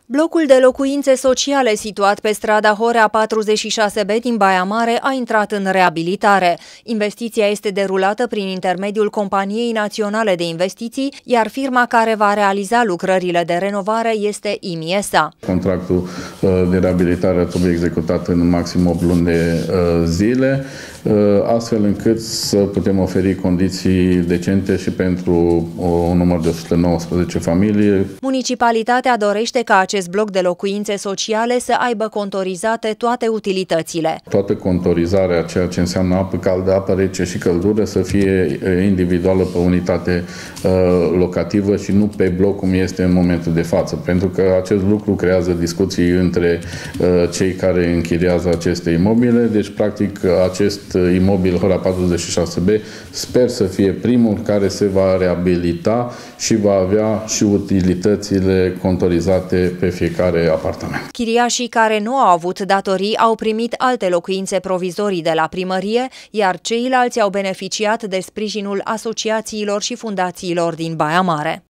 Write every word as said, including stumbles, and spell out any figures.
Blocul de locuințe sociale situat pe strada Horea patruzeci și șase B din Baia Mare a intrat în reabilitare. Investiția este derulată prin intermediul Companiei Naționale de Investiții, iar firma care va realiza lucrările de renovare este IMIESA. Contractul de reabilitare trebuie executat în maxim opt luni de zile, astfel încât să putem oferi condiții decente și pentru un număr de o sută nouăsprezece familii. Municipalitatea dorește ca acest bloc de locuințe sociale să aibă contorizate toate utilitățile. Toată contorizarea, ceea ce înseamnă apă caldă, apă rece și căldură, să fie individuală pe unitate locativă și nu pe bloc cum este în momentul de față, pentru că acest lucru creează discuții între cei care închiriază aceste imobile. Deci, practic, acest imobil Horea patruzeci și șase B sper să fie primul care se va reabilita și va avea și utilitățile contorizate pe fiecare apartament. Chiriașii care nu au avut datorii au primit alte locuințe provizorii de la primărie, iar ceilalți au beneficiat de sprijinul asociațiilor și fundațiilor din Baia Mare.